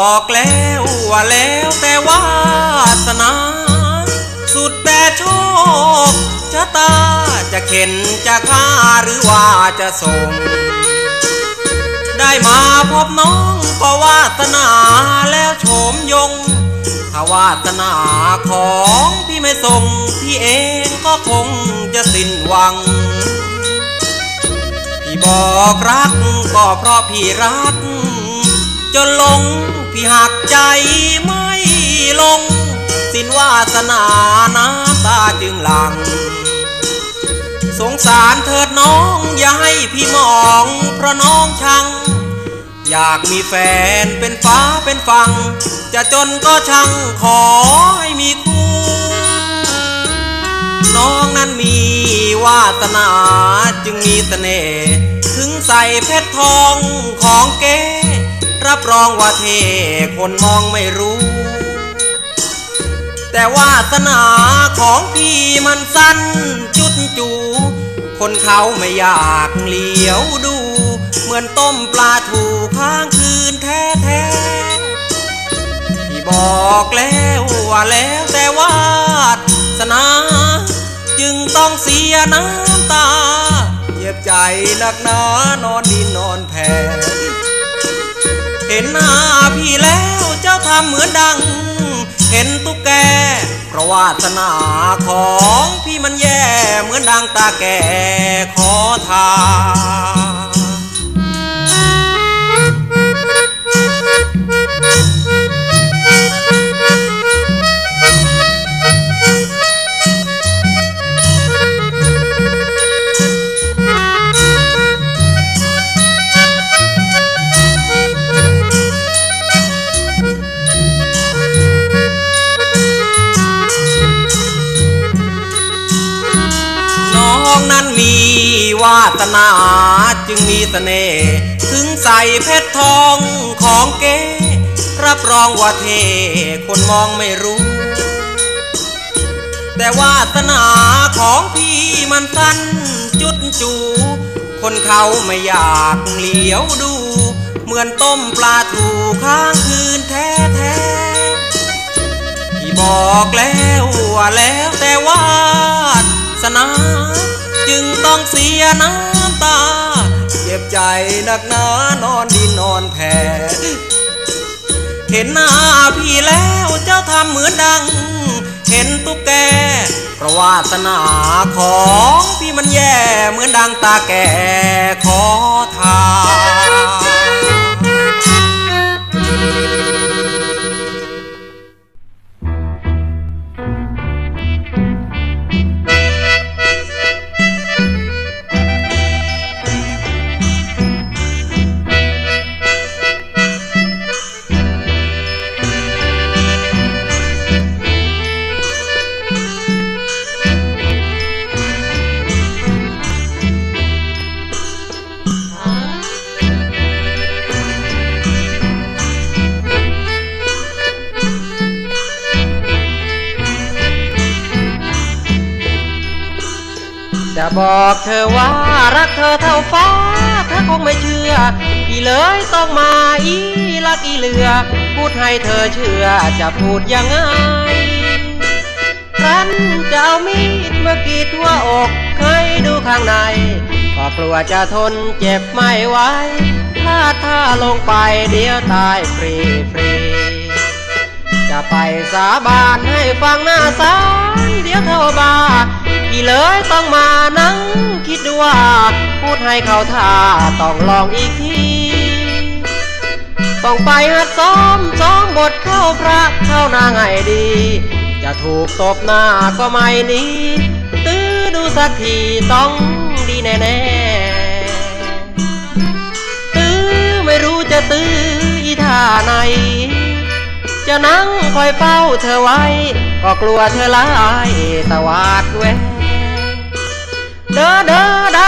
อกแล้วว่าแล้วแต่วาสนาสุดแต่โชคชะตาจะเข็นจะฆ่าหรือว่าจะส่งได้มาพบน้องก็วาสนาแล้วโฉมยงถ้าวาสนาของพี่ไม่ส่งพี่เองก็คงจะสิ้นหวังพี่บอกรักก็เพราะพี่รักจนหลงพี่หักใจไม่ลงสิ้นวาสนาน้ำตาจึงหลั่งสงสารเถิดน้องอย่าให้พี่มองเพราะน้องชังอยากมีแฟนเป็นฟ้าเป็นฝั่งจะจนก็ช่างขอให้มีคู่น้องนั้นมีวาสนาจึงมีเสน่ห์ถึงใส่เพชรทองของเก๋รับรองว่าเท่คนมองไม่รู้แต่วาสนาของพี่มันสั้นจุดจูคนเขาไม่อยากเหลียวดูเหมือนต้มปลาถูค้างคืนแท้ๆพี่บอกแล้วว่าแล้วแต่วาสนาจึงต้องเสียน้ำตาเจ็บใจหนักหนานอนดินนอนแผ่เห็นหน้าพี่แล้วเจ้าทำเหมือนดังเห็นตุ๊กแกเพราะวาสนาของพี่มันแย่เหมือนดังตาแก่ขอทานนั้นมีวาสนาจึงมีเสน่ห์ถึงใส่เพชรทองของเก๋รับรองว่าเท่คนมองไม่รู้แต่วาสนาของพี่มันสั้นจุดจูคนเขาไม่อยากเหลียวดูเหมือนต้มปลาถูค้างคืนแท้ๆพี่บอกแล้วว่าแล้วแต่วาสนาจึงต้องเสียน้ำตาเจ็บใจหนักหนานอนดินนอนแผ่เห็นหน้าพี่แล้วเจ้าทำเหมือนดังเห็นตุ๊กแกเพราะวาสนาของพี่มันแย่เหมือนดังตาแก่ขอทานจะบอกเธอว่ารักเธอเท่าฟ้าเธอคงไม่เชื่ออีเลยต้องมาอีรักอีเหลือพูดให้เธอเชื่อจะพูดยังไงครั้นจะเอามีดมากรีดทั่วอกให้ดูข้างในก็กลัวจะทนเจ็บไม่ไหวถ้าลงไปเดี๋ยวตายฟรีจะไปสาบานให้ฟังหน้าศาลเดี๋ยวเธอบ้าพี่เลยต้องมานั่งคิดดูว่าพูดให้เขาท่าต้องลองอีกทีต้องไปหัดซ้อมบทเข้าพระเข้านางให้ดีจะถูกตบหน้าก็ไม่หนีตื้อดูสักทีต้องดีแน่ๆตื้อไม่รู้จะตื้ออีท่าไหนจะนั่งคอยเฝ้าเธอไว้ก็กลัวเธอลายตะวาดแวงเด้อดา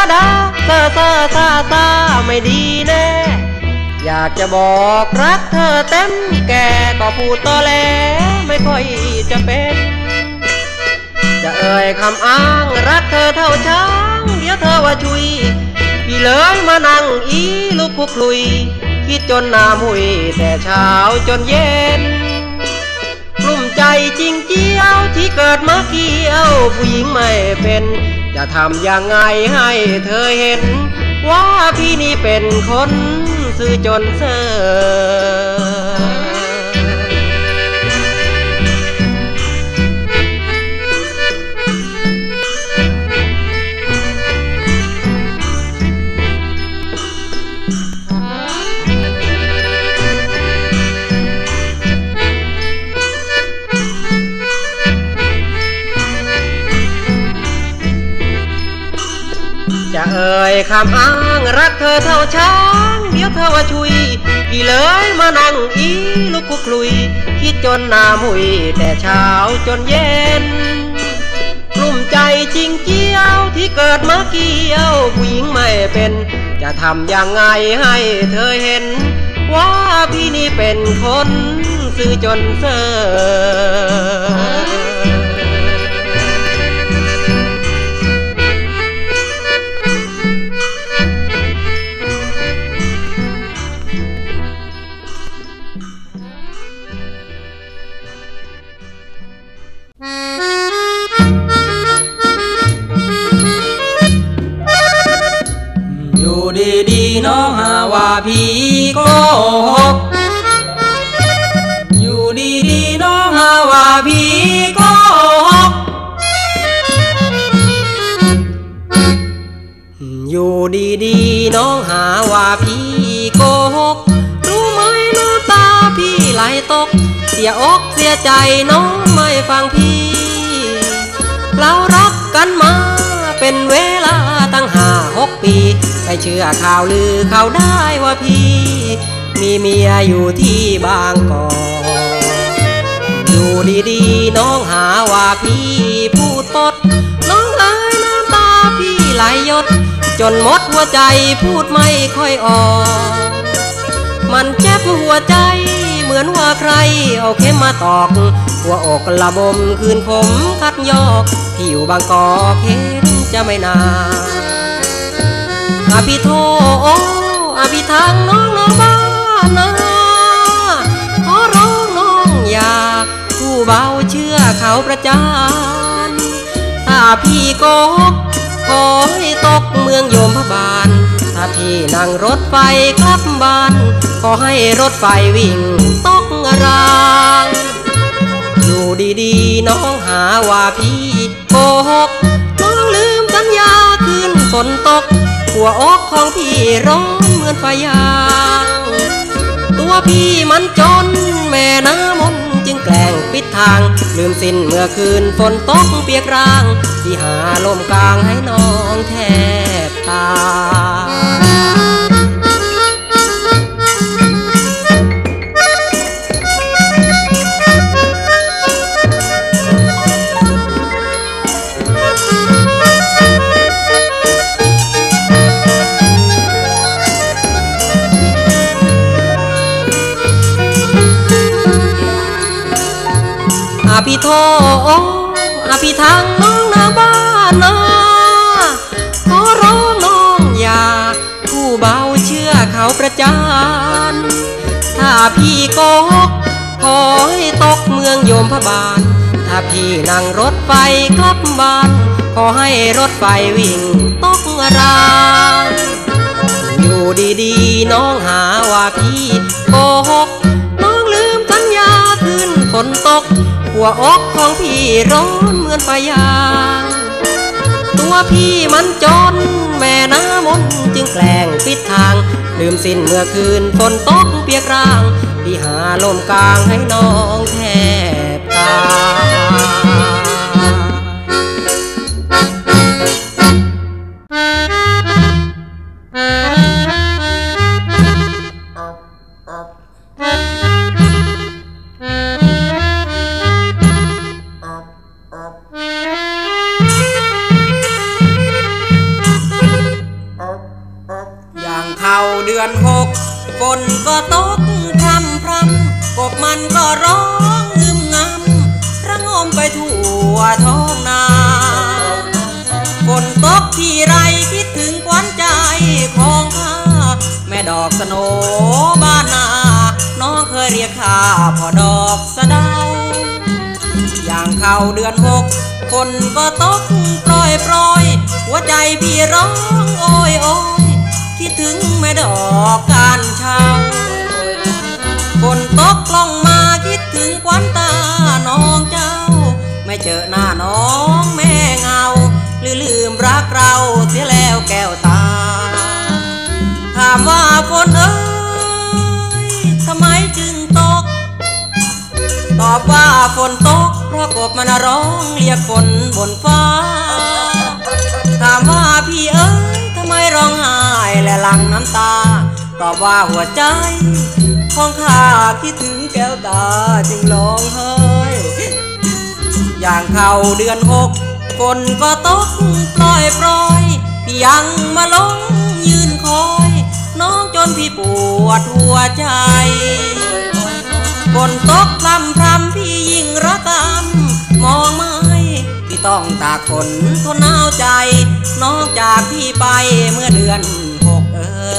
ซาไม่ดีแน่อยากจะบอกรักเธอเต็มแก่ก็พูดต่อแล้วไม่ค่อยจะเป็นจะเอ่ยคำอ้างรักเธอเท่าช้างเดี๋ยวเธอว่าชุยพี่เลยมานั่งอีลูกคุกลุยคิดจนหน้ามุยแต่เช้าจนเย็นกลุ้มใจจริงเจียวที่เกิดมาเกี่ยวผู้หญิงไม่เป็นจะทำยังไงให้เธอเห็นว่าพี่นี่เป็นคนซื่อจนเซ่อจะเอ่ยคำอ้างรักเธอเท่าช้างเดี๋ยวเธอว่าชุยพี่เลยมานั่งอีลุกคุกคลุยคิดจนหน้ามุยแต่เช้าจนเย็นกลุ้มใจจริงเจียวที่เกิดมาเกี่ยวผู้หญิงไม่เป็นจะทำยังไงให้เธอเห็นว่าพี่นี่เป็นคนซื่อจนเซ่อดีๆน้องหาว่าพี่โกหกอยู่ดีๆน้องหาว่าพี่โกหกอยู่ดีๆน้องหาว่าพี่โกหกรู้ไหมน้ำตาพี่ไหลตกเสียอกเสียใจน้องไม่ฟังพี่เรารักกันมาเป็นเวลาตั้ง5-6 ปีไม่เชื่อข่าวลือเขาได้ว่าพี่มีเมียอยู่ที่บางกอกอยู่ดีๆน้องหาว่าพี่พูดปดน้องเอ๋ยน้ำตาพี่ไหลหยดจนหมดหัวใจพูดไม่ค่อยออกมันเจ็บหัวใจเหมือนว่าใครเอาเข็มมาตอกหัวอกละบมคืนขมคัดยอกที่อยู่บางกอกเห็นจะไม่นานอภิโทอภิทางน้องบ้านนาขอร้องน้องอย่าผู้เบาเชื่อเขาประจานถ้าพี่โกหกขอให้ตกเมืองโยมพบาลถ้าพี่นั่งรถไฟกลับบ้านขอให้รถไฟวิ่งตกรางอยู่ดีๆน้องหาว่าพี่โกหกน้องลืมสัญญาคืนฝนตกหัวอกของพี่ร้อนเหมือนไฟยางตัวพี่มันจนแม่น้ำมนจึงแกล้งปิดทางลืมสิ้นเมื่อคืนฝนตกเปียกร้างพี่หาลมกลางให้น้องแทบตาอภิโทอภิทางน้องนาบ้านนาขอร้องน้องอย่าผู้เบาเชื่อเขาประจานถ้าพี่โกหกขอให้ตกเมืองโยมพบาลถ้าพี่นั่งรถไฟกลับบ้านขอให้รถไฟวิ่งตกรางอยู่ดีๆน้องหาว่าพี่โกหกน้องลืมสัญญาคืนฝนตกหัวอกของพี่ร้อนเหมือนไฟยางตัวพี่มันจนแม่น้ำมนจึงแกล้งปิดทางลืมสิ้นเมื่อคืนฝนตกเปียกร้างพี่หาลมกลางให้น้องแทบตายเดือน6ฝนก็ตกพรำพรำกบมันก็ร้องงึมงำระงมไปทั่วท้องนาฝนตกที่ไรคิดถึงขวัญใจของข้าแม่ดอกสโนบรียกข้าพ่อดอกสะเดาอย่างเข้าเดือนหกฝนก็ตกโปรยหัวใจพี่ร้องโอยโอยคิดถึงแม่ดอกการเช้าฝนตกลงมาคิดถึงควันตาน้องเจ้าไม่เจอหน้าน้องแม่เงาหรือลืมรักเราเสียแล้วแก้วตาถามว่าฝนเอ้ยทำไมจึงตกตอบว่าฝนตกเพราะกบมันร้องเรียกฝนบนฟ้าถามว่าพี่เอ้ยทำไมร้องไห้และหลั่งน้ำตาตอบว่าหัวใจของข้าคิดถึงแก้วตาจึงร้องไห้อย่างเข้าเดือนหกฝนก็ตกโปรยพี่ยังมาลงยืนคอยน้องจนพี่ปวดหัวใจฝนตกพรำพี่ยิ่งระกำมองไม่พี่ต้องตากฝนทนหนาวใจน้องจากพี่ไปเมื่อเดือนหก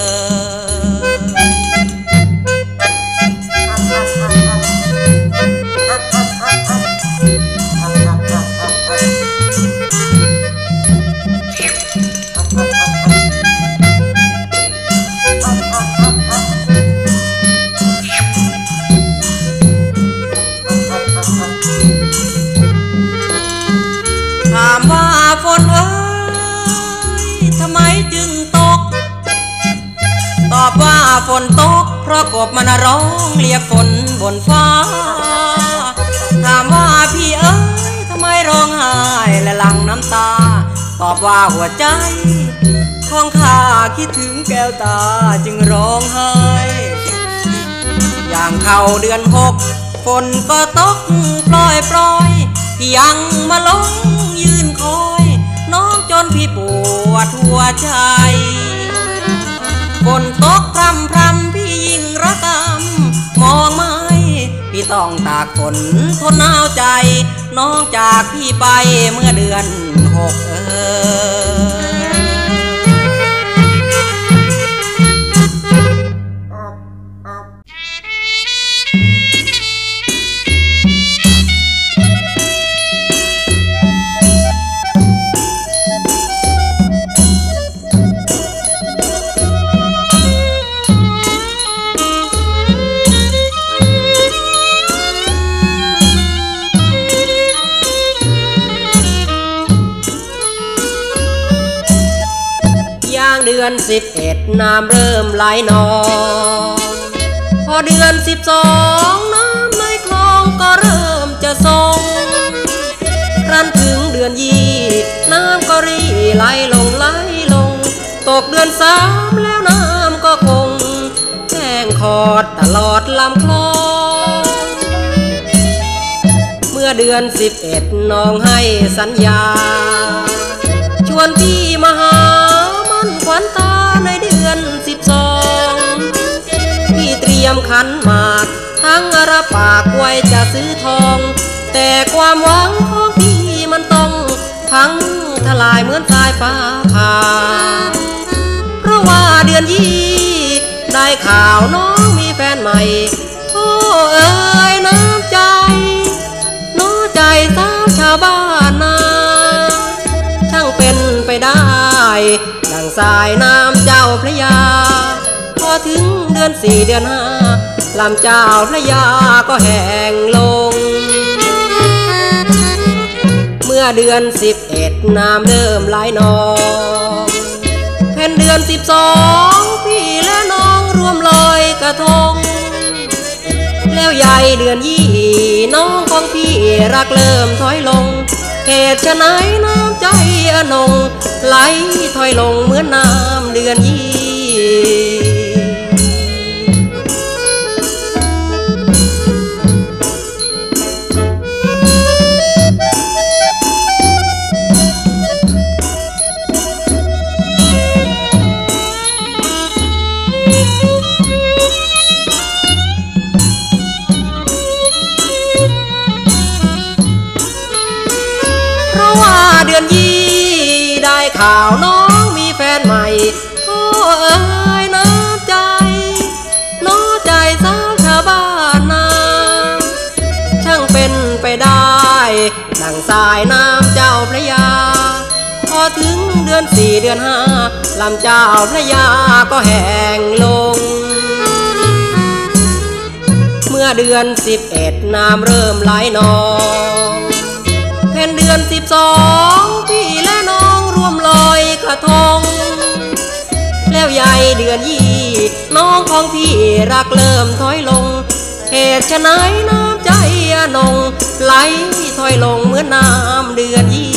ถามว่าฝนเอ้ยทำไมจึงตกตอบว่าฝนตกเพราะกบมันร้องเรียกฝนบนฟ้าถามว่าพี่เอ้ยทำไมร้องไห้และหลั่งน้ำตาตอบว่าหัวใจของข้าคิดถึงแก้วตาจึงร้องไห้อย่างเข้าเดือนหกฝนก็ตกโปรยพี่ยังมาลงยืนคอยน้องจนพี่ปวดหัวใจฝนตกพรำพี่ยิ่งระกำมองไม่พี่ต้องตากฝนทนหนาวใจน้องจากพี่ไปเมื่อเดือนหกเดือน11น้ำเริ่มไหลนองพอเดือน12น้ำในคลองก็เริ่มจะทรงครั้นถึงเดือน20น้ำก็รีไหลลงตกเดือน3แล้วน้ำก็คงแห้งขอดตลอดลำคลองเมื่อเดือน11น้องให้สัญญาชวนพี่มาหาขวัญตาในเดือน12พี่เตรียมขันหมากทั้งระปากไว้จะซื้อทองแต่ความหวังของพี่มันต้องพังทลายเหมือนสายฟ้าผ่าเพราะว่าเดือน20ได้ข่าวน้องมีแฟนใหม่โอ้เอ๋ยน้ำใจน้อใจสาวชาวบ้านนาช่างเป็นไปได้ดังสายน้ำเจ้าพระยาพอถึงเดือน4เดือน5ลำเจ้าพระยาก็แห้งลงเมื่อเดือน11น้ำเริ่มไหลนองเพ็ญเดือน12พี่และน้องรวมลอยกระทงแล้วใหญ่เดือน20น้องของพี่รักเริ่มถอยลงเหตุฉะไหนน้ำใจอนงไหลถอยลงเหมือนน้ำเดือนเดือน20ได้ข่าวน้องมีแฟนใหม่โอ้เอ๋ยน้ำใจน้อใจสาวชาวบ้านนาสายน้ำเจ้าพระยาพอถึงเดือน4 เดือน5ลำเจ้าพระยาก็แห้งลงเมื่อเดือน11น้ำเริ่มไหลนองเพ็ญเดือน12พี่และน้องร่วมลอยกระทงแล้วใหญ่เดือน20น้องของพี่รักเริ่มถอยลงเหตุไฉนน้ำใจอนงไหลถอยลงเหมือนน้ำเดือน20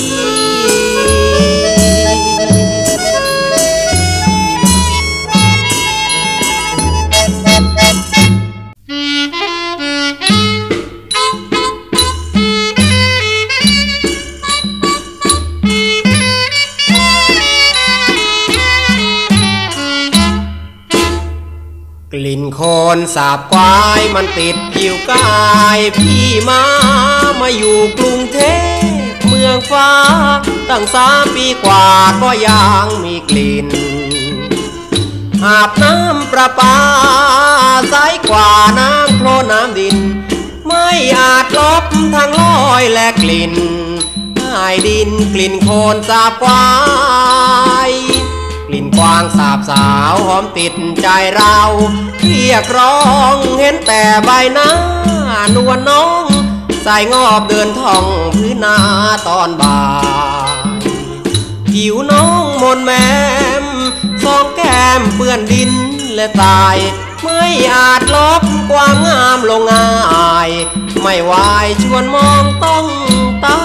กลิ่นโคลนสาบควายมันติดผิวกายพี่มาอยู่กรุงเทพเมืองฟ้าตั้ง3 ปีกว่าก็ยังมีกลิ่นอาบน้ำประปาใสกว่าน้ำโคลนน้ำดินไม่อาจลบทางลอยและกลิ่นใต้ดินกลิ่นโคลนสาบควายกลิ่นกวางสาบสาวหอมติดใจเราเรียกร้องเห็นแต่ใบหน้านวลน้องสายงอบเดินท่องพื้นนาตอนบ่ายผิวน้องมนแมมสองแก้มเปื้อนดินและทรายไม่อาจลบความงามลงง่ายไม่วายชวนมองต้องตา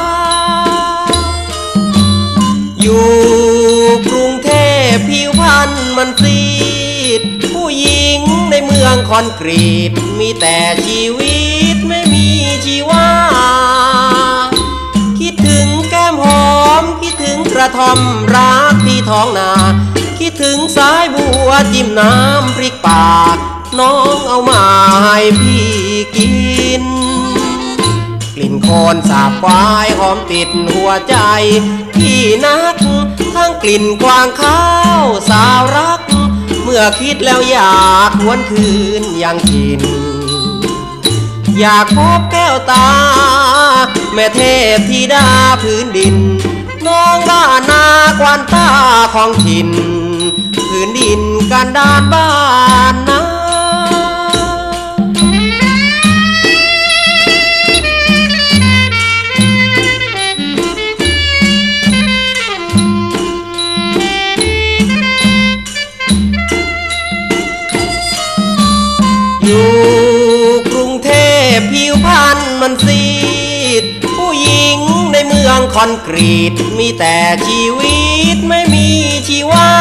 อยู่กรุงเทพผิวพรรณมันซีดผู้หญิงในเมืองคอนกรีตมีแต่ชีวิตไม่มีชีวาคิดถึงแก้มหอมคิดถึงกระท่อมรักที่ท้องนาคิดถึงสายบัวจิ้มน้ำพริกป่าน้องเอามาให้พี่กินกลิ่นโคลนสาบควายหอมติดหัวใจพี่นักทั้งกลิ่นกวางข้าวสาวรักเมื่อคิดแล้วอยากหวนคืนยังกินอยากพบแก้วตาแม่เทพธิดาพื้นดินน้องบ้านนากวานตาของถิ่นพื้นดินกันดานบ้านนาอยู่กรุงเทพผิวพรรณมันซีดผู้หญิงในเมืองคอนกรีตมีแต่ชีวิตไม่มีชีวา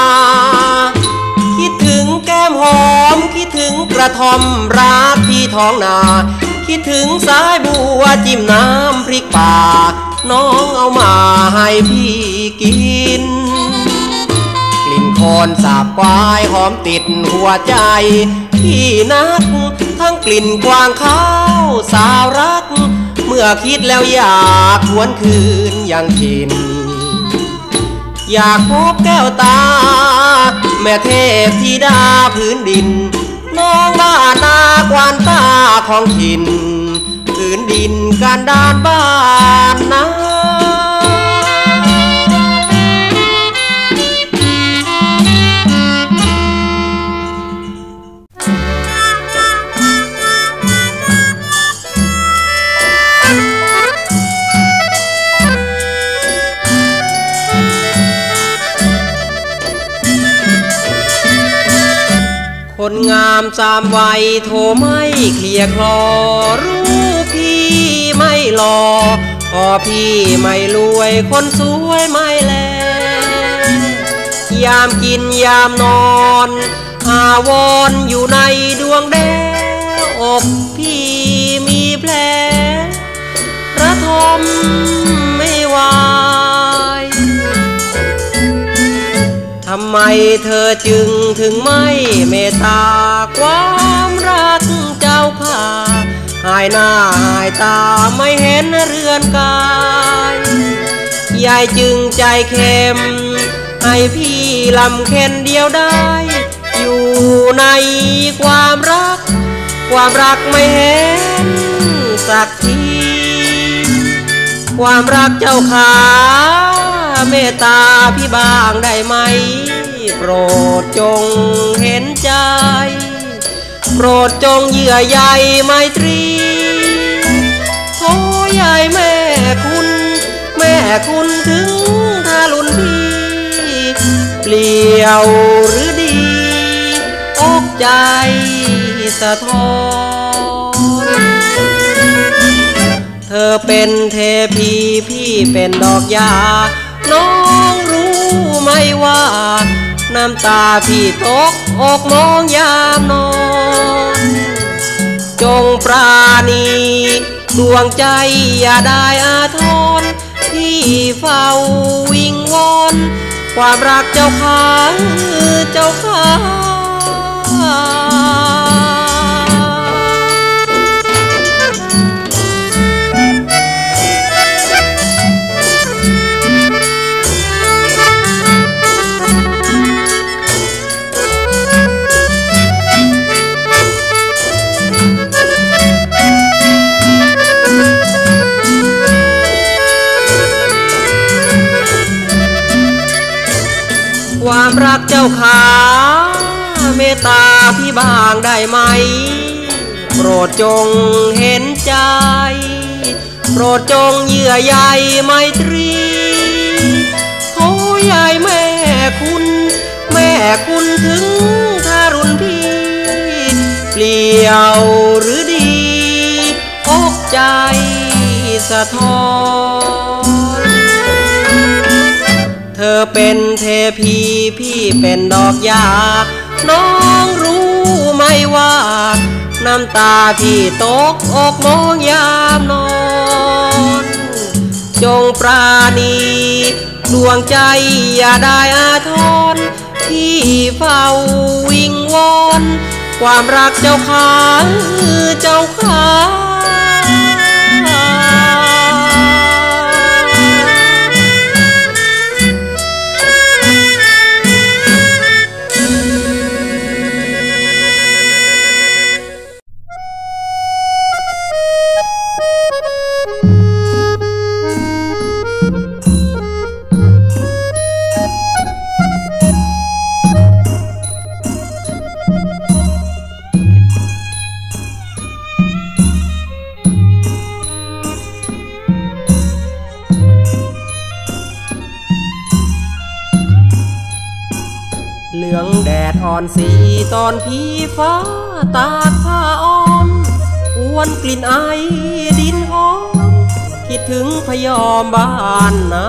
คิดถึงแก้มหอมคิดถึงกระท่อมรักที่ท้องนาคิดถึงสายบัวจิ้มน้ำพริกป่าน้องเอามาให้พี่กินกลิ่นโคลนสาบควายหอมติดหัวใจพี่นักทั้งกลิ่นกวางข้าวสาวรักเมื่อคิดแล้วอยากหวนคืนยังกินอยากพบแก้วตาแม่เทพธิดาพื้นดินน้องบ้านนากวานตาของถิ่นพื้นดินกันดานบ้านนาคนงามสามวัยโทไม่เคลียร์คลอรู้พี่ไม่หล่อพอพี่ไม่รวยคนสวยไม่แลยามกินยามนอนอาวรอยู่ในดวงแดงอกพี่มีแผลระทมไม่ไหวทำไมเธอจึงถึงไม่เมตตาความรักเจ้าข้าหายหน้าหายตาไม่เห็นเรือนกายยายจึงใจเข้มให้พี่ลำเค็นเดียวได้อยู่ในความรักไม่เห็นสักทีความรักเจ้าขาเมตตาพี่บ้างได้ไหมโปรดจงเห็นใจโปรดจงเยื่อใยไมตรีโอ้ยายแม่คุณถึงทารุณพี่เปลี่ยวหรือดีอกใจสะท้อนเธอเป็นเทพีพี่เป็นดอกยาน้องรู้ไหมว่าน้ำตาพี่ตกอกมองยามนอนจงปราณีดวงใจอย่าได้อาทรที่เฝ้าวิงวอนความรักเจ้าข้าเจ้าข้าความรักเจ้าขาเมตตาพี่บ้างได้ไหมโปรดจงเห็นใจโปรดจงเยื่อใยไมตรีโอ้ยายแม่คุณถึงทารุณพี่เปลี่ยวหรือดีอกใจสะท้อนเธอเป็นเทพีพี่เป็นดอกยาน้องรู้ไหมว่าน้ำตาพี่ตกอกมองยามนอนจงปราณีดวงใจอย่าได้อาทรที่เฝ้าวิงวอนความรักเจ้าข้าเจ้าข้าเหลืองแดดอ่อนสีตอนพี่ฟ้าตากผ้าอ้อมอ้วนกลิ่นไอดินหอมคิดถึงพยอมบ้านนา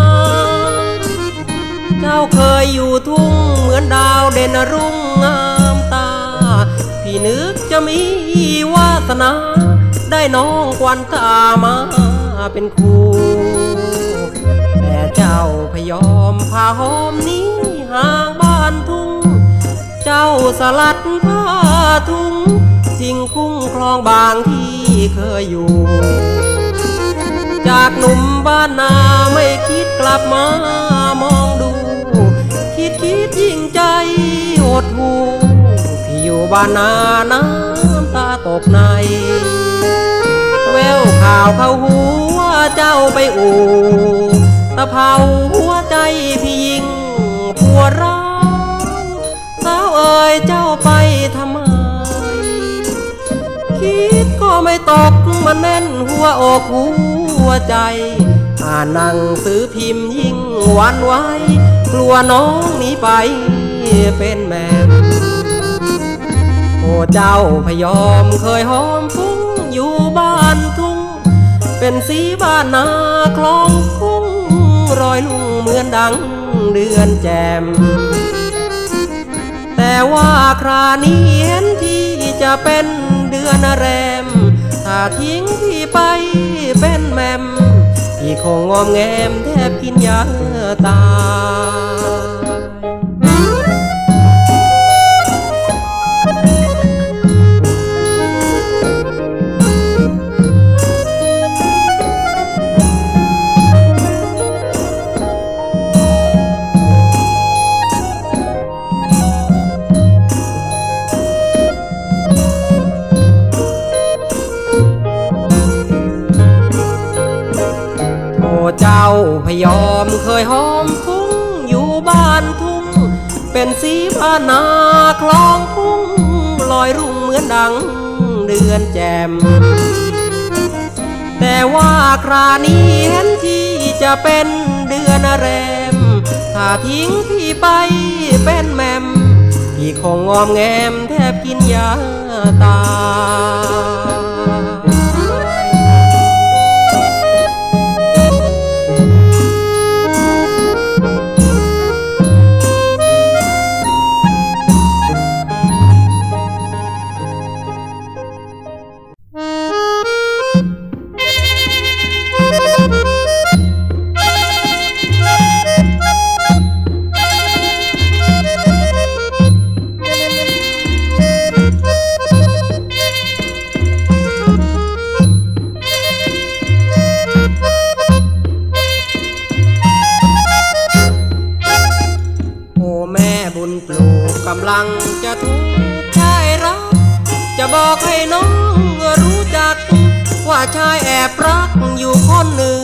เจ้าเคยอยู่ทุ่งเหมือนดาวเด่นรุ่งงามตาพี่นึกจะมีวาสนาได้น้องควันตามาเป็นคู่แต่เจ้าพยอมพาหอมนี้ห่างบ้านทุ่งเจ้าสลัดผ้าทุ่งทิ้งคุ้งคลองบางที่เคยอยู่จากหนุ่มบ้านนาไม่คิดกลับมามองดูคิดยิ่งใจหดหู่พี่อยู่บ้านนาน้ำตาตกในแววข่าวเข้าหูว่าเจ้าไปอู่ตะเภาหัวใจพี่ยิ่งปวดร้าวสาวเอ๋ยเจ้าไปทำไมคิดก็ไม่ตกมันแน่นหัวอกหัวใจอ่านหนังสือพิมพ์ยิ่งหวั่นไหวกลัวน้องหนีไปเป็นแม่โอ้เจ้าพยอมเคยหอมฟุ้งอยู่บ้านทุ่งเป็นสีบ้านนาคลองคุ้งรอยลุ่งเหมือนดังเดือนแจ่มแต่ว่าครานี้เห็นที่จะเป็นเดือนแรมถ้าทิ้งพี่ไปเป็นแม่มพี่คงงอมแงมแทบกินยาตายพยอมเคยหอมฟุ้งอยู่บ้านทุ่งเป็นสีผ้านาคลองพุ่งลอยรุ่งเหมือนดังเดือนแจ่มแต่ว่าครานี้เห็นที่จะเป็นเดือนแรมถ้าทิ้งพี่ไปเป็นแมมพี่คงงอมแงมแทบกินยาตากำลังจะถูกชายรักจะบอกให้น้องรู้จักว่าชายแอบรักอยู่คนหนึ่ง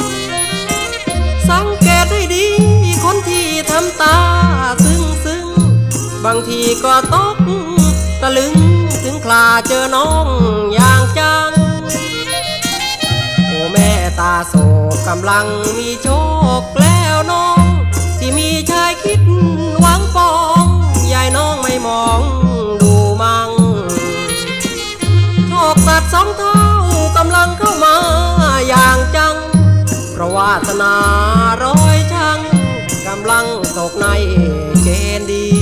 สังเกตให้ดีคนที่ทำตาซึ้งบางทีก็ตกตะลึงถึงคราเจอน้องอย่างจังโอ้แม่ตาโศกกำลังมีโชคแล้วน้องที่มีชายคิดหวังปองยายน้องไม่มองดูมั่งโชคสัตว์สองเท่ากำลังเข้ามาอย่างจังเพราะวาสนาร้อยช่างกำลังตกในเกณฑ์ดี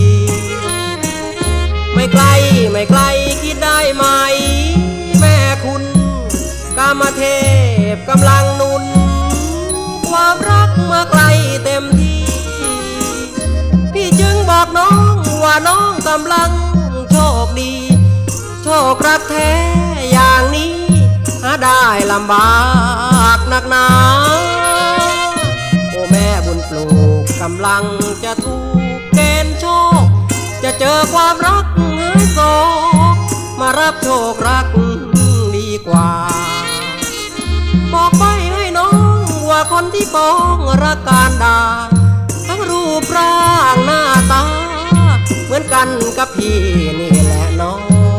ไม่ไกลคิดได้ไหมแม่คุณกามเทพกำลังหนุนความรักมาไกลเต็มที่พี่จึงบอกน้องว่าน้องกำลังโชคดีโชครักแท้อย่างนี้หาได้ลำบากนักหนาโอ้แม่บุญปลูกกำลังจะถูกเกณฑ์โชคจะเจอความรักหายโศกมารับโชครักดีกว่าบอกไปให้น้องว่าคนที่ปองรักการดาทั้งรูปร่างหน้าตาเหมือนกันกับพี่นี่แหละน้อง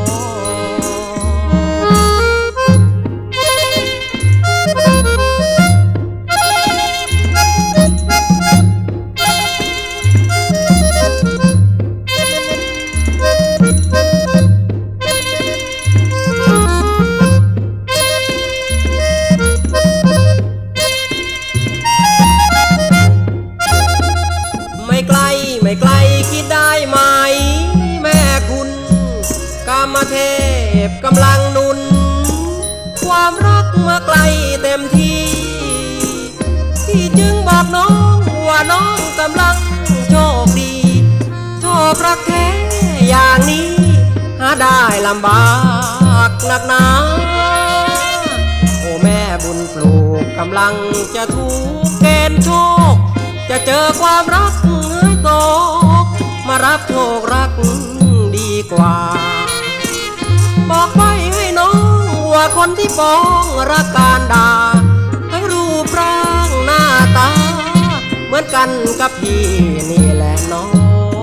ไม่ไกลคิดได้ไหมแม่คุณกามเทพกำลังหนุนความรักมาไกลเต็มที่พี่จึงบอกน้องว่าน้องกำลังโชคดีโชครักแท้อย่างนี้หาได้ลำบากนักหนาโอ้แม่บุญปลูกกำลังจะถูกเกณฑ์โชคจะเจอความรักตกมารับโชครักดีกว่าบอกไปให้น้องว่าคนที่ปองรักการดาทั้งรูปร่างหน้าตาเหมือนกันกับพี่นี่แหละน้อง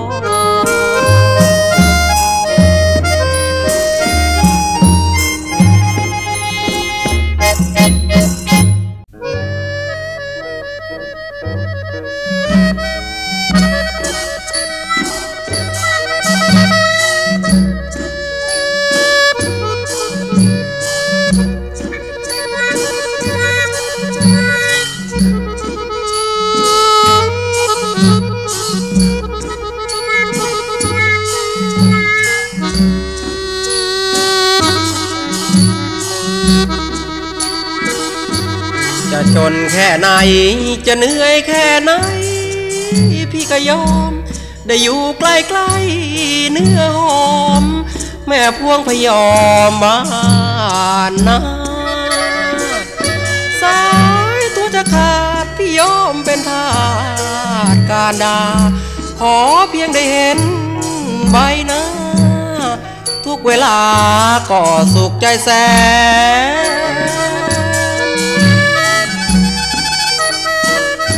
จนแค่ไหนจะเหนื่อยแค่ไหนพี่ก็ยอมได้อยู่ใกล้ๆเนื้อหอมแม่พวงพยอมบ้านนาสายตัวจะขาดพี่ยอมเป็นทาสการดาขอเพียงได้เห็นใบหน้าทุกเวลาก็สุขใจแสน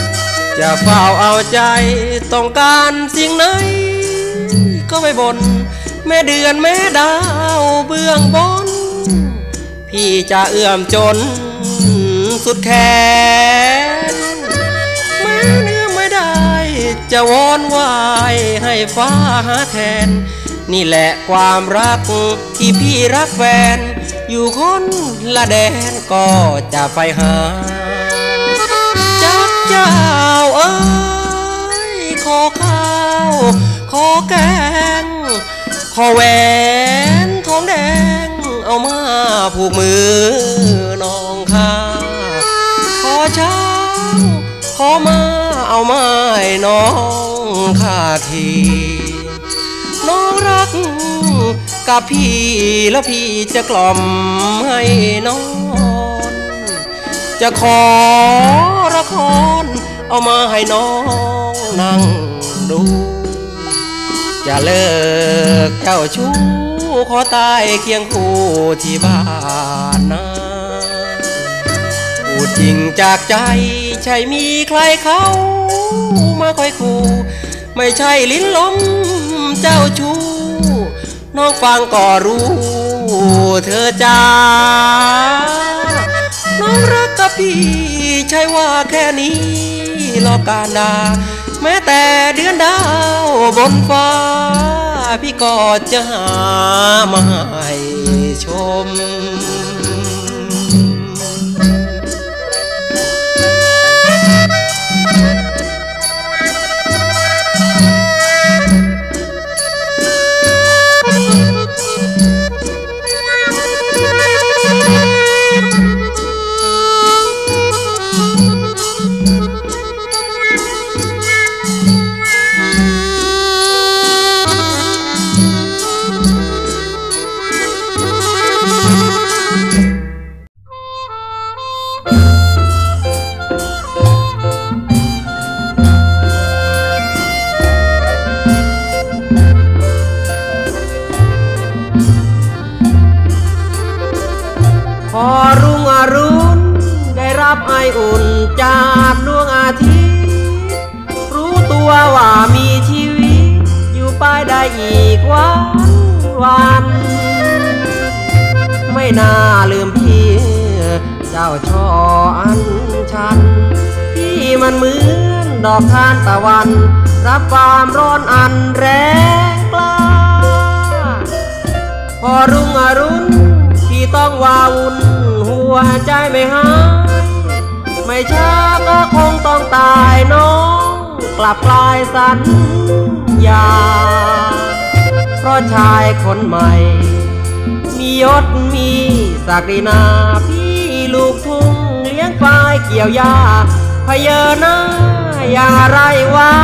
จะเฝ้าเอาใจต้องการสิ่งไหนก็ไม่บ่นแม่เดือนแม่ดาวเบื้องบนพี่จะเอื้อมจนสุดแขนแม้เนื้อไม่ได้จะวอนวายให้ฟ้าหาแทนนี่แหละความรักที่พี่รักแฟนอยู่คนละแดนก็จะไปหาจักเจ้าเอ้ยขอข้าวขอแกงขอแหวนทองแดงเอามาผูกมือน้องข้าขอช้างขอมาเอาไม้น้องข้าทีน้องรักกับพี่แล้วพี่จะกล่อมให้นอนจะขอละครเอามาให้น้องนั่งดูจะเลิกเจ้าชู้ขอตายเคียงคู่ที่บ้านนาพูดจริงจากใจใช่มีใครเขามาคอยคู่ไม่ใช่ลิ้นล้มเจ้าชู้น้องฟังก็รู้เธอจ้าน้องรักกับพี่ใช่ว่าแค่นี้หลอกการดาแม้แต่เดือนดาวบนฟ้าพี่ก็จะหามาให้ชมพอรุ่งอรุณได้รับไออุ่นจากดวงอาทิตย์รู้ตัวว่ามีชีวิตอยู่ไปได้อีกวันไม่น่าลืมพี่เจ้าช่ออันชันพี่มันเหมือนดอกทานตะวันรับความร้อนอันแรงกล้าพอรุ่งอรุณพี่ต้องวาวุ่นหัวใจไม่หายไม่ช้าก็คงต้องตายน้องกลับกลายสัญญาเพราะชายคนใหม่มียศมีศักดินาพี่ลูกทุ่งเลี้ยงควายเกี่ยวหญ้าพเยอหน้าอย่างไรวะ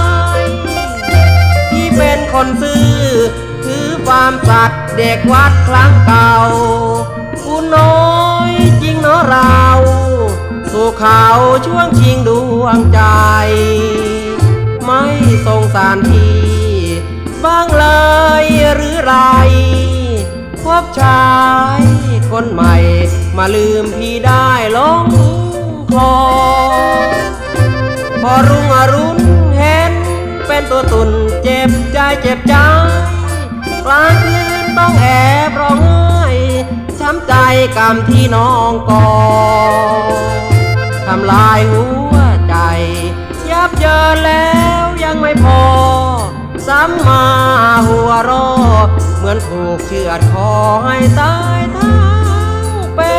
พี่เป็นคนซื่อถือความสัตย์เด็กวัดครั้งเก่าผู้น้อยจริงเนาะเราสู่เขาช่วงชิงดวงใจไม่สงสารพี่บ้างเลยหรือไรพบชายคนใหม่มาลืมพี่ได้ลงคอพอรุ่งอรุณเห็นเป็นตัวตุ่นเจ็บใจกลางคืนต้องแอบร้องไห้ช้ำใจกรรมที่น้องก่อทำลายหัวใจยับเยินแล้วยังไม่พอซ้ำมาหัวรอเหมือนถูกเชือดคอให้ตายทั้งเป็น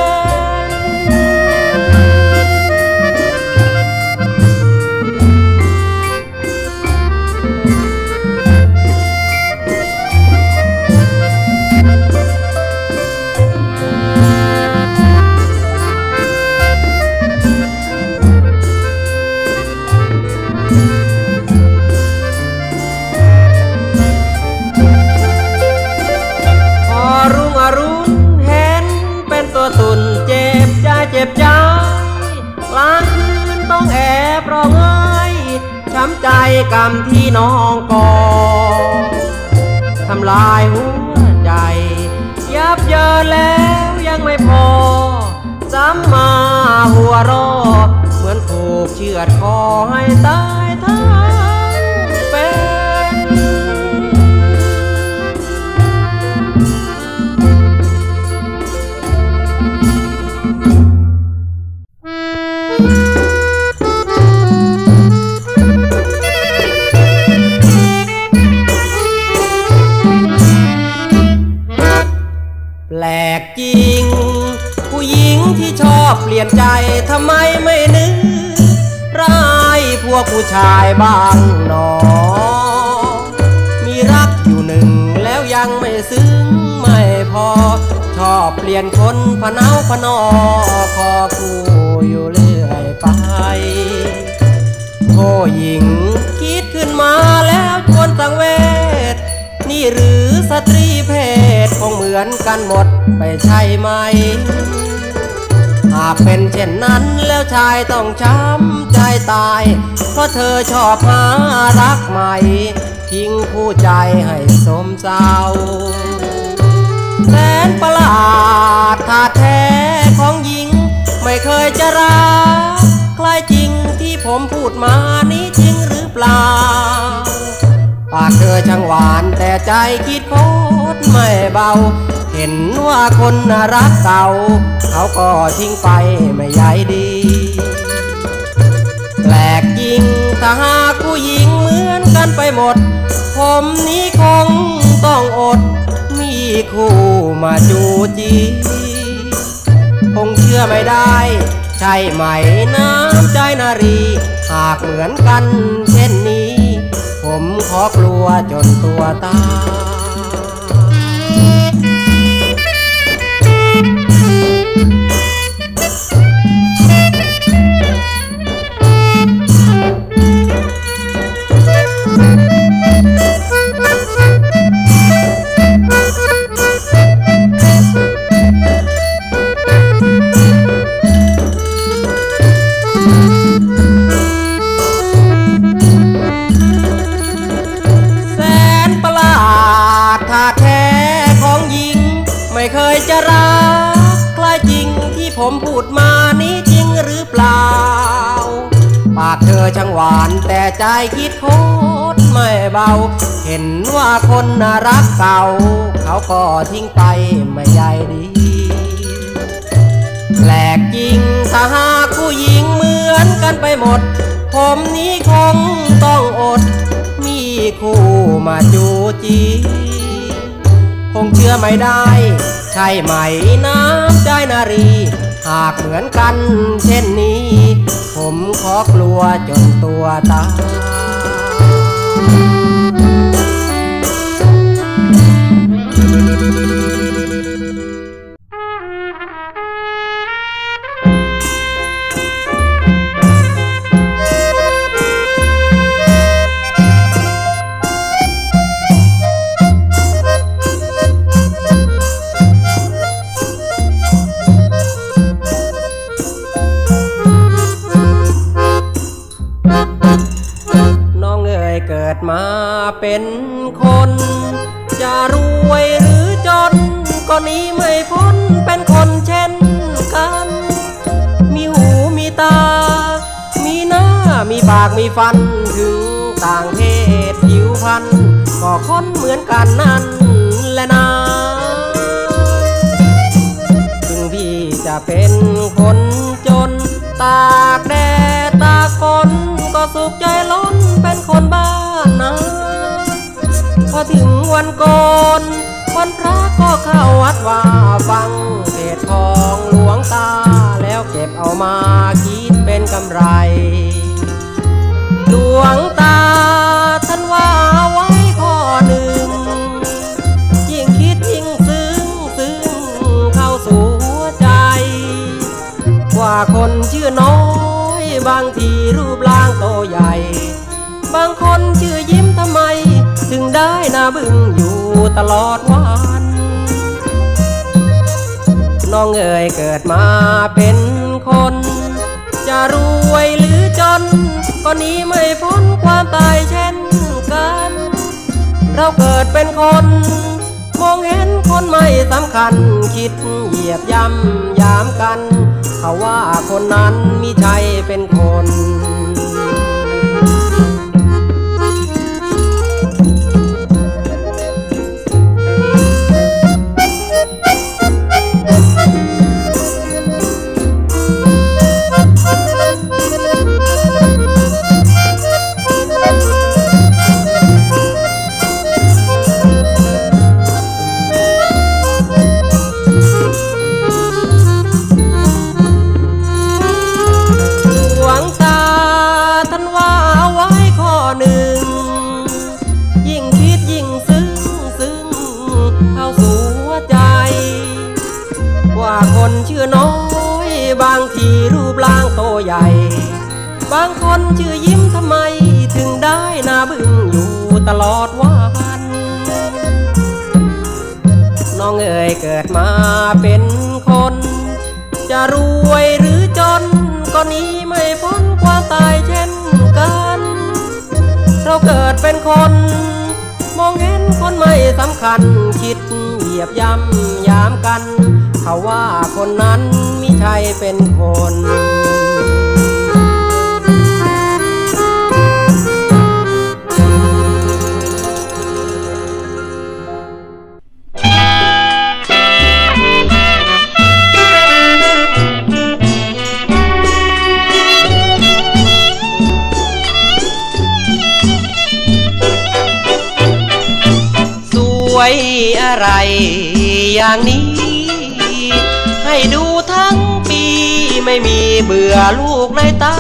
ตุ่นเจ็บใจกลางคืนต้องแอบร้องไห้ช้ำใจกรรมที่น้องก่อทำลายหัวใจยับเยินแล้วยังไม่พอซ้ำมาหัวรอเหมือนถูกเชือดดคอให้ตายทั้งเป็นแปลกจริงผู้หญิงที่ชอบเปลี่ยนใจทำไมไม่นึกร้ายพวกผู้ชายบ้างหนอมีรักอยู่หนึ่งแล้วยังไม่ซึ้งไม่พอชอบเปลี่ยนคนพะเนาพะนอคอคู่อยู่เรื่อยไปโอ้หญิงคิดขึ้นมาแล้วชวนสังเวชนี่หรือสตรีเพศคงเหมือนกันหมดไปใช่ไหมหากเป็นเช่นนั้นแล้วชายต้องช้ำใจตายเพราะเธอชอบหารักใหม่ทิ้งผู้ใจให้สมเศร้าแสนประหลาดท่าแท้ของหญิงไม่เคยจะรักใครจริงที่ผมพูดมานี้จริงหรือเปล่าปากเธอช่างหวานแต่ใจคิดโคตรไม่เบาเห็นว่าคนรักเก่าเขาก็ทิ้งไปไม่ใยดีแปลกจริงถ้าหากผู้หญิงเหมือนกันไปหมดผมนี้คงต้องอดมีคู่มาจูจีคงเชื่อไม่ได้ใช่ไหมน้ำใจนารีหากเหมือนกันเช่นนี้ผมขอกลัวจนตัวตไม่เคยจะรักใครจริงที่ผมพูดมานี้จริงหรือเปล่าปากเธอช่างหวานแต่ใจคิดโคตรไม่เบาเห็นว่าคนรักเก่าเขาก็ทิ้งไปไม่ใยดีแปลกจริงถ้าหากผู้หญิงเหมือนกันไปหมดผมนี้คงต้องอดมีคู่มาจูจีคงเชื่อไม่ได้ใช่ไหมน้ำใจนารีหากเหมือนกันเช่นนี้ผมขอกลัวจนตัวตายเกิดมาเป็นคนจะรวยหรือจนก็หนีไม่พ้นเป็นคนเช่นกันมีหูมีตามีหน้ามีปากมีฟันถึงต่างเพศผิวพรรณก็คนเหมือนกันนั่นแหละนะถึงพี่จะเป็นคนจนตากแดดตากฝนก็สุขใจล้นเป็นคนบ้านนะพอถึงวันโกนวันพระก็เข้าวัดว่าฟังเทศน์ของหลวงตาแล้วเก็บเอามาคิดเป็นกำไรหลวงตาท่านว่าไว้ข้อหนึ่งยิ่งคิดยิ่งซึ้งเข้าสู่หัวใจว่าคนชื่อน้อยบางทีรูปร่างโตใหญ่บางคนชื่อยิ้มทำไมถึงได้หน้าบึ้งอยู่ตลอดวันน้องเอ๋ยเกิดมาเป็นคนจะรวยหรือจนก็หนีไม่พ้นความตายเช่นกันเราเกิดเป็นคนมองเห็นคนไม่สำคัญคิดเหยียบย่ำยามกันเขาว่าคนนั้นมิใช่เป็นคนบางทีรูปร่างโตใหญ่บางคนชื่อยิ้มทำไมถึงได้หน้าบึ้งอยู่ตลอดวันน้องเอ๋ยเกิดมาเป็นคนจะรวยหรือจนก็หนีไม่พ้นความตายเช่นกันเราเกิดเป็นคนมองเห็นคนไม่สำคัญคิดเหยียบย่ำยามกันเขาว่าคนนั้นมิใช่เป็นคนอะไรอย่างนี้ให้ดูทั้งปีไม่มีเบื่อลูกในตา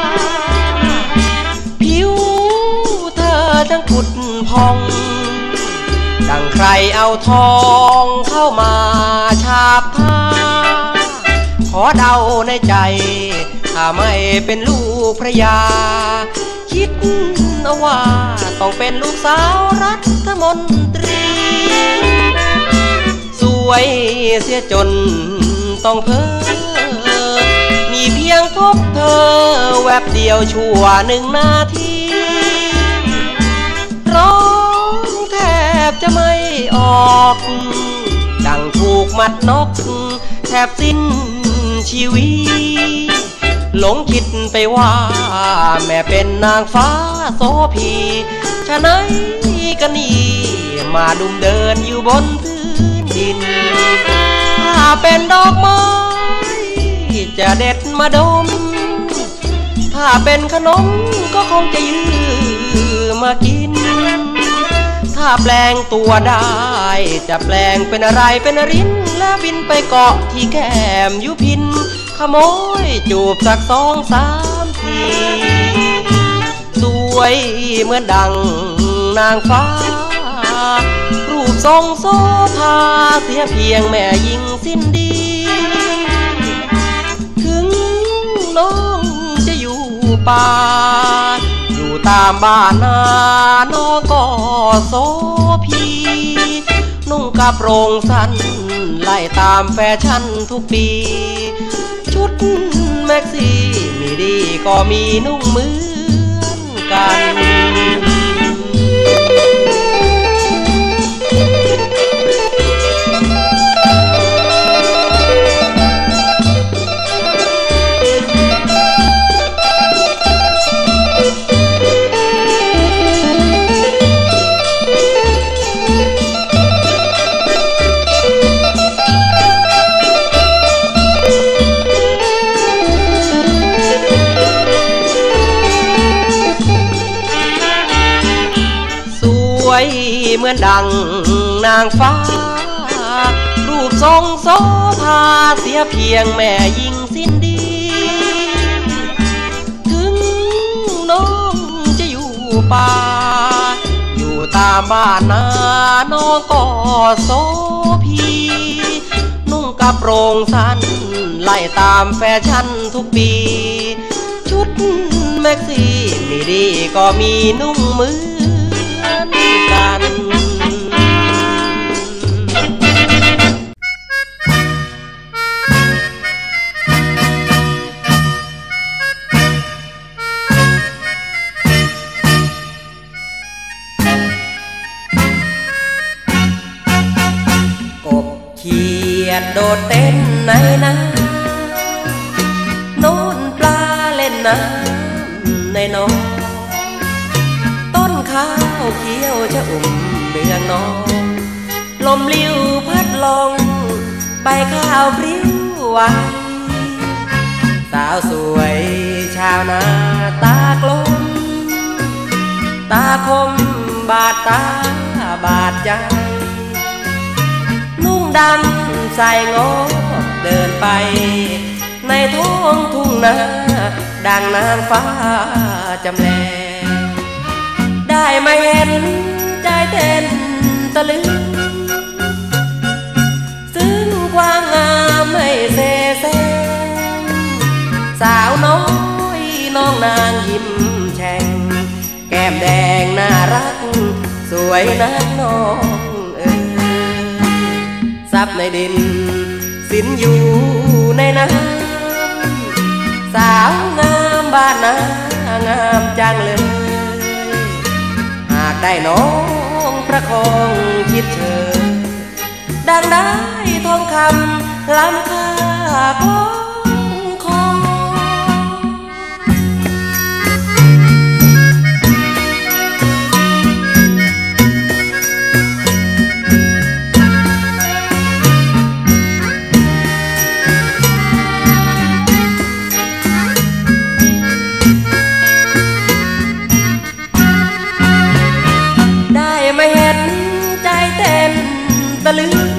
ผิวเธอทั้งผุดพองดังใครเอาทองเข้ามาฉาบทาขอเดาในใจถ้าไม่เป็นลูกพระยาคิดเอาว่าต้องเป็นลูกสาวรัฐมนตรีสวยเสียจนต้องเพ้อมีเพียงพบเธอแวบเดียวชั่ว1 นาทีร้องแทบจะไม่ออกดังถูกมัดนกแทบสิ้นชีวิตหลงคิดไปว่าแม่เป็นนางฟ้าโสภีฉะนั้นกันนี่มาดุมเดินอยู่บนพื้นดินถ้าเป็นดอกไม้จะเด็ดมาดมถ้าเป็นขนมก็คงจะยือมากินถ้าแปลงตัวได้จะแปลงเป็นอะไรเป็นริ้นแล้วบินไปเกาะที่แก้มยุพินขโมยจูบสัก2 3 ทีสวยเหมือนดังนางฟ้ารูปทรงโสภาเสียเพียงแม่หญิงสิ้นดีถึงน้องจะอยู่ป่าอยู่ตามบ้านนาน้องก็โสภีนุ่งกระโปรงสั้นไล่ตามแฟชั่นทุกปีชุดแม็กซี่มีดีก็มีนุ่งเหมือนกันเหมือนดังนางฟ้ารูปทรงโสภาเสียเพียงแม่หญิงสิ้นดีถึงน้องจะอยู่ป่าอยู่ตามบ้านนาน้องก็โสภีนุ่งกระโปรงสั้นไล่ตามแฟชั่นทุกปีชุดแม็กซี่มีดีก็มีนุ่งเหมือนกันกบเขียดโดดเต้นในน้ำโน่นปลาเล่นน้ำในน้องข้าวเขียวชะอุ่มเดืองน้องลมลิ้วพัดลงใบข้าวปลิ้วไหวสาวสวยชาวนาตากลมตาคมบาดตาบาดใจนุ่งดำใส่งอบเดินไปในท้องทุ่งนาดังนางฟ้าจำแลได้มาเห็นใจเต้นตะลึงซึ้งความงามไม่เสแสร้งสาวน้อยน้องนางยิ้มแฉ่งแก้มแดงน่ารักสวยนักน้องทรัพย์ในดินสินอยู่ในน้ำสาวงามบ้านนางามจังเลยหากได้น้องประคองคิดเธอดังได้ทองคำล้ำค่าของคอได้ไม่เห็นใจเต้นตะลึง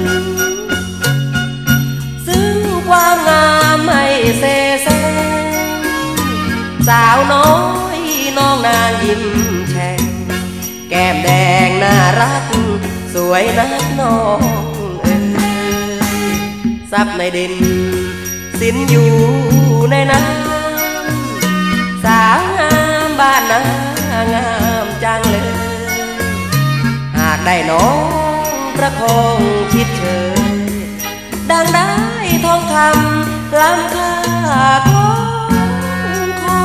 ซึ่งความงามไม่เสแสร้งสาวน้อยน้องนางยิ้มแฉ่งแก้มแดงน่ารักสวยนักน้องทรัพย์ในดินสินอยู่ในน้ำสาวงามบ้านนางามจังเลยหากได้น้องประคองคิดเธอดังได้ทองคำล้ำค่าของคอ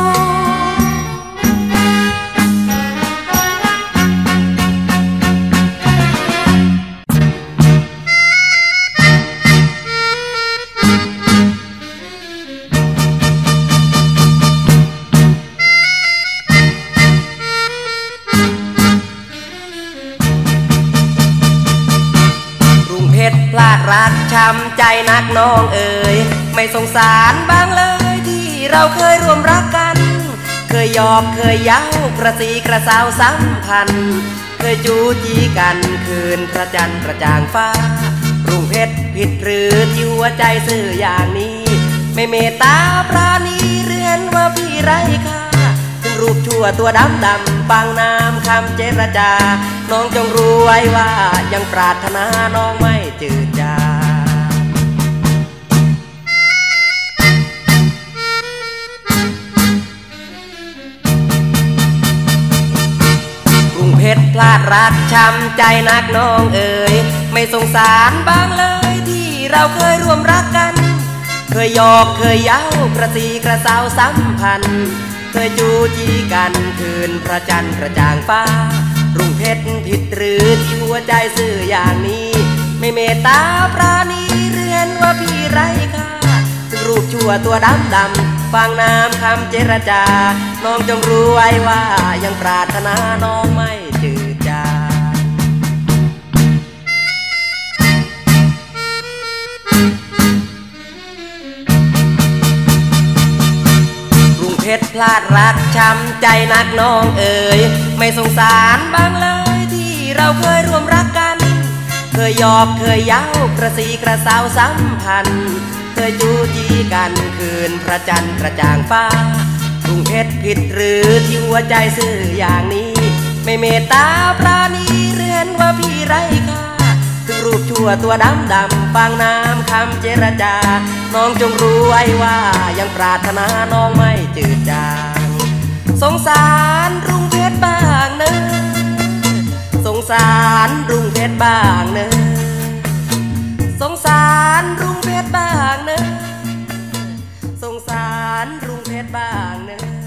พลาดรักช้ำใจนักน้องเอ๋ยไม่สงสารบ้างเลยที่เราเคยร่วมรักกันเคยหยอกเคยเย้ากระสีกระสาวสัมพันธ์เคยจูจีกันคืนพระจันทร์กระจ่างฟ้ารุ่งเพชรผิดหรือที่หัวใจซื่ออย่างนี้ไม่เมตตาปราณีเรือนว่าพี่ไร้ค่าถึงรูปชั่วตัวดำปังน้ำคำเจรจาน้องจงรู้ไว้ว่ายังปรารถนาน้องไม่จืดจางกรุงเพชรพลาดรักช้ำใจนักน้องเอ๋ยไม่สงสารบ้างเลยที่เราเคยร่วมรักกันเคยหยอกเคยเย้ากระสีกระสาวสัมพันธ์เคยจูจีกันคืนพระจันทร์กระจ่างฟ้ารุ่งเพชรผิดหรือที่หัวใจซื่ออย่างนี้ไม่เมตตาปราณีเรือนว่าพี่ไร้ค่าถึงรูปชั่วตัวดำฟังน้ำคำเจรจาน้องจงรู้ไว้ว่ายังปรารถนาน้องไม่จืดจางเพชรพลาดรักช้ำใจนักน้องเอ๋ยไม่สงสารบ้างเลยที่เราเคยร่วมรักกันเคยหยอกเคยเย้ากระสีกระสาวสัมพันธ์เคยจูจีกันคืนพระจันทร์กระจ่างฟ้ากรุงเพชรผิดหรือที่หัวใจซื่ออย่างนี้ไม่เมตตาปราณีเรือนว่าพี่ไร้ค่าถึงรูปชั่วตัวดำฟังน้ำคำเจรจาน้องจงรู้ไว้ว่ายังปรารถนาน้องไม่จืดจางสงสารรุ่งเพชรบ้างเนอะสงสารรุ่งเพชรบ้างเนอะสงสารรุ่งเพชรบ้างเนอะสงสารรุ่งเพชรบ้างเนอะ